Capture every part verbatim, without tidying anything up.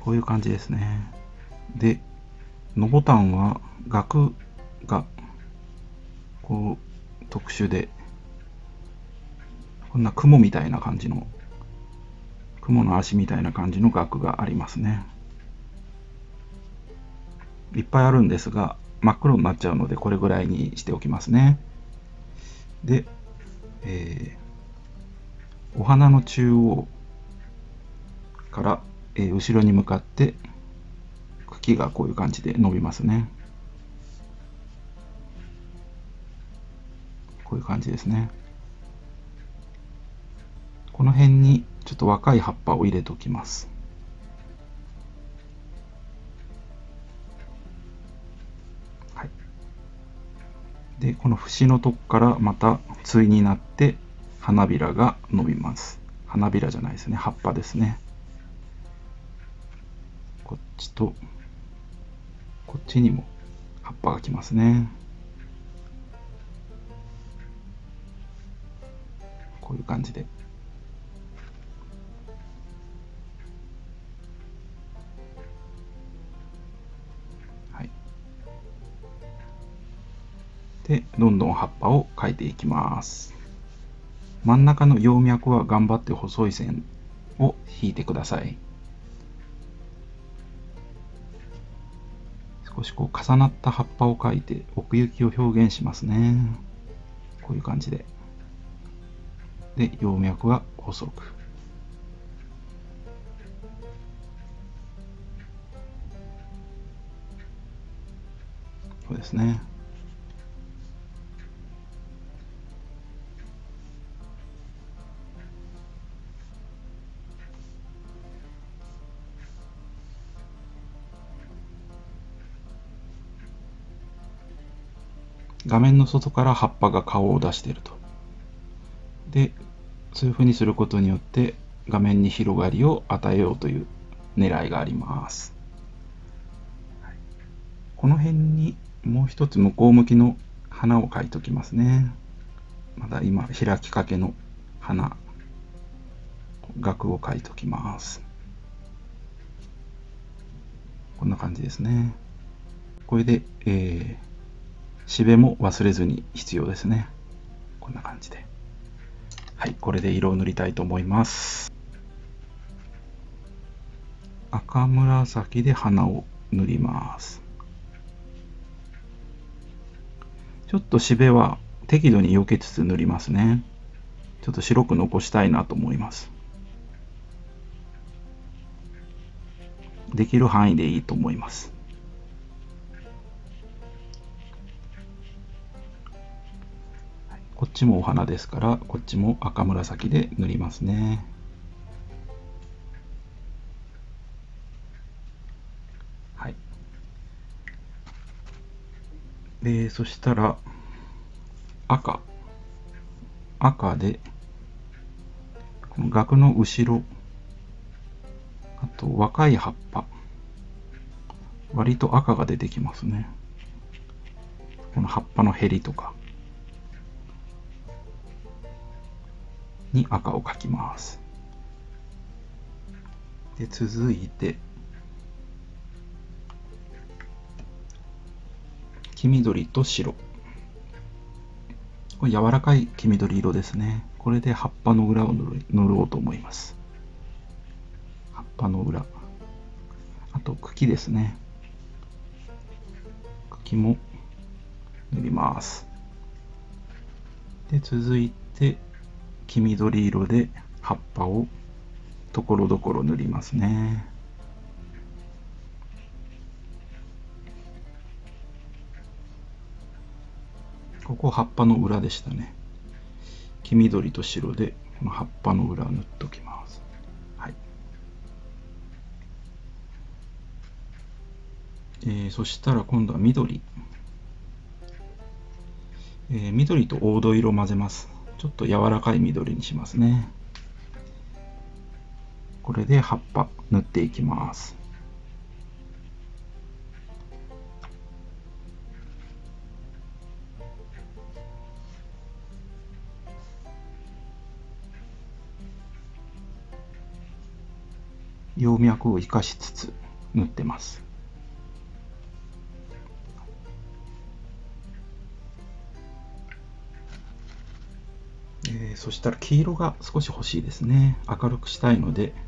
こういう感じですね。で、のボタンは額がこう特殊で、こんな雲みたいな感じの、雲の足みたいな感じの額がありますね。いっぱいあるんですが、真っ黒になっちゃうので、これぐらいにしておきますね。で、えー、お花の中央から、えー、後ろに向かって茎がこういう感じで伸びますね。こういう感じですね。この辺にちょっと若い葉っぱを入れておきます。はい、で、この節のとこからまた対になって花びらが伸びます。花びらじゃないですね、葉っぱですね。こっちとこっちにも葉っぱがきますね。こういう感じで。はい。で、どんどん葉っぱを描いていきます。真ん中の葉脈は頑張って細い線を引いてください。少しこう重なった葉っぱを描いて奥行きを表現しますね。こういう感じで。で、葉脈は細く。そうですね。画面の外から葉っぱが顔を出していると。で、そういう風にすることによって画面に広がりを与えようという狙いがあります。この辺にもう一つ向こう向きの花を描いておきますね。まだ今開きかけの花、額を描いておきます。こんな感じですね。これで、えー、しべも忘れずに必要ですね。こんな感じで。はい、これで色を塗りたいと思います。赤紫で花を塗ります。ちょっとしべは適度に避けつつ塗りますね。ちょっと白く残したいなと思います。できる範囲でいいと思います。こっちもお花ですから、こっちも赤紫で塗りますね。はい。で、そしたら赤、赤でこの額の後ろ、あと若い葉っぱ、割と赤が出てきますね。この葉っぱのへりとかに赤を描きます。で、続いて黄緑と白、これ柔らかい黄緑色ですね。これで葉っぱの裏を塗る塗ろうと思います。葉っぱの裏、あと茎ですね。茎も塗ります。で、続いて黄緑色で葉っぱをところどころ塗りますね。ここ葉っぱの裏でしたね。黄緑と白でこの葉っぱの裏を塗っておきます。はい。えー、そしたら今度は緑。えー、緑と黄土色を混ぜます。ちょっと柔らかい緑にしますね。これで葉っぱ塗っていきます。 葉脈を生かしつつ塗ってます。えー、そしたら黄色が少し欲しいですね。明るくしたいので、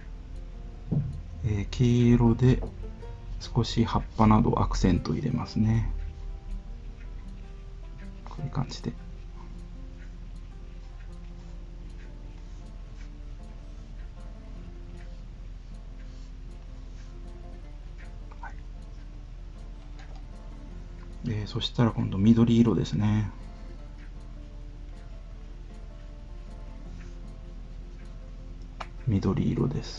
えー、黄色で少し葉っぱなどアクセント入れますね。こういう感じで。はい、えー、そしたら今度緑色ですね。緑色です。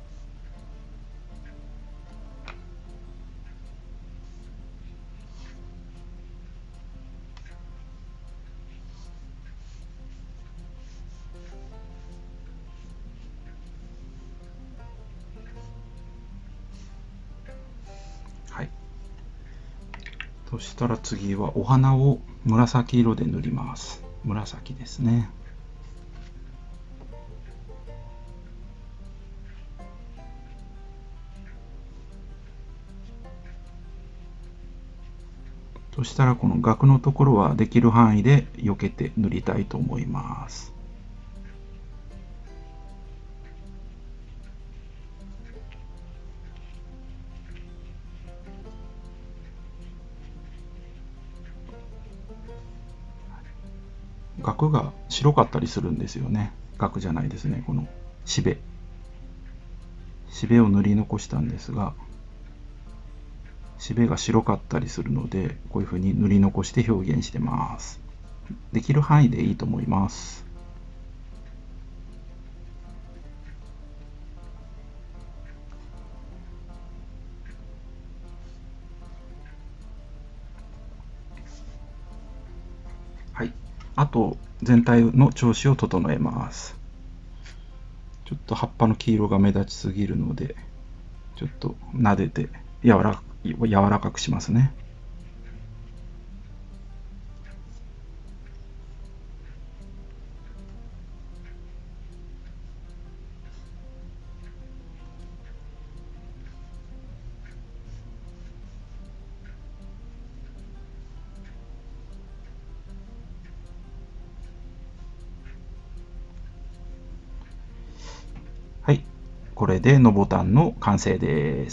はい。そしたら次はお花を紫色で塗ります。紫ですね。そしたらこの額のところはできる範囲で避けて塗りたいと思います。額が白かったりするんですよね。額じゃないですね。このしべ。しべを塗り残したんですが、しべが白かったりするので、こういうふうに塗り残して表現してます。できる範囲でいいと思います。はい。あと、全体の調子を整えます。ちょっと葉っぱの黄色が目立ちすぎるので、ちょっと撫でて柔ら柔らかくしますね。はい。これでのボタンの完成です。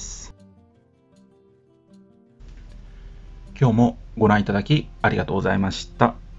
今日もご覧いただきありがとうございました。